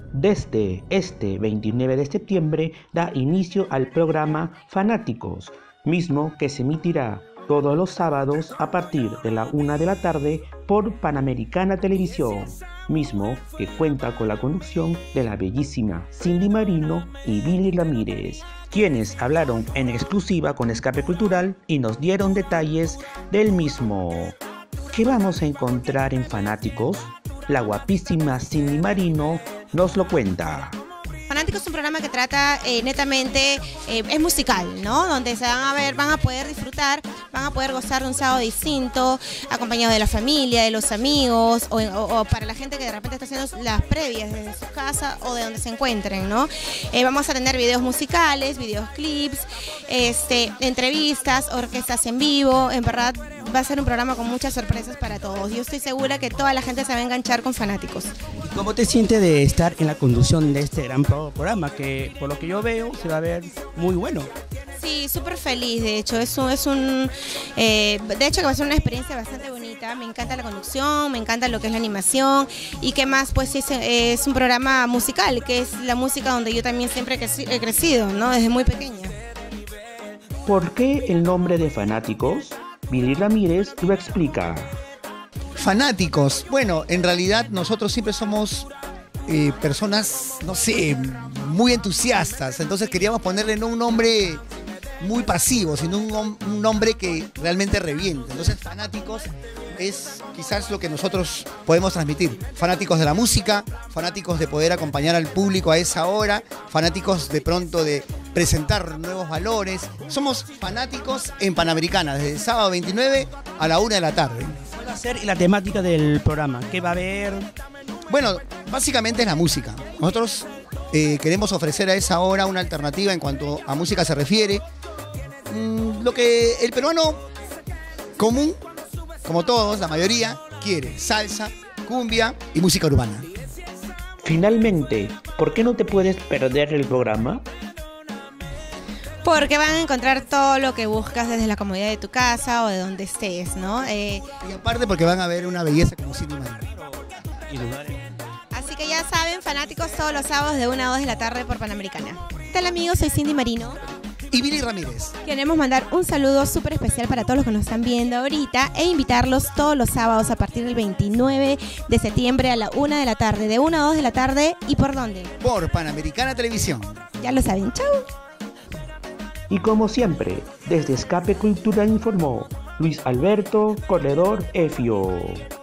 Desde este 29 de septiembre da inicio al programa Fanáticos, mismo que se emitirá todos los sábados a partir de la 1 de la tarde por Panamericana Televisión, mismo que cuenta con la conducción de la bellísima Cindy Marino y Billy Ramírez, quienes hablaron en exclusiva con Escape Cultural y nos dieron detalles del mismo. ¿Qué vamos a encontrar en Fanáticos? La guapísima Cindy Marino nos lo cuenta. Fanáticos es un programa que trata netamente, es musical, ¿no? Donde se van a ver, van a poder disfrutar, van a poder gozar de un sábado distinto, acompañados de la familia, de los amigos, o para la gente que de repente está haciendo las previas desde su casa o de donde se encuentren, ¿no? Vamos a tener videos musicales, videos clips, entrevistas, orquestas en vivo. En verdad va a ser un programa con muchas sorpresas para todos. Yo estoy segura que toda la gente se va a enganchar con Fanáticos. ¿Cómo te sientes de estar en la conducción de este gran programa que, por lo que yo veo, se va a ver muy bueno? Sí, súper feliz, de hecho, de hecho que va a ser una experiencia bastante bonita. Me encanta la conducción, me encanta lo que es la animación y qué más, pues es un programa musical, que es la música donde yo también siempre he crecido, ¿no? Desde muy pequeña. ¿Por qué el nombre de Fanáticos? Billy Ramírez lo explica. Fanáticos, bueno, en realidad nosotros siempre somos personas, no sé, muy entusiastas, entonces queríamos ponerle no un nombre muy pasivo, sino un nombre que realmente reviente. Entonces Fanáticos es quizás lo que nosotros podemos transmitir, fanáticos de la música, fanáticos de poder acompañar al público a esa hora, fanáticos de pronto de presentar nuevos valores. Somos fanáticos en Panamericana, desde el sábado 29 a la 1 de la tarde. ¿Cuál va a ser la temática del programa? ¿Qué va a haber? Bueno, básicamente es la música. Nosotros queremos ofrecer a esa hora una alternativa en cuanto a música se refiere. Lo que el peruano común, como todos, la mayoría, quiere: salsa, cumbia y música urbana. Finalmente, ¿por qué no te puedes perder el programa? Porque van a encontrar todo lo que buscas desde la comodidad de tu casa o de donde estés, ¿no? Y aparte porque van a ver una belleza como Cindy Marino. Así que ya saben, Fanáticos todos los sábados de 1 a 2 de la tarde por Panamericana. ¿Qué tal, amigos? Soy Cindy Marino. Y Billy Ramírez. Queremos mandar un saludo súper especial para todos los que nos están viendo ahorita e invitarlos todos los sábados a partir del 29 de septiembre a la 1 de la tarde, de 1 a 2 de la tarde. ¿Y por dónde? Por Panamericana Televisión. Ya lo saben, chau. Y como siempre, desde Escape Cultural informó Luis Alberto Corredor Efio.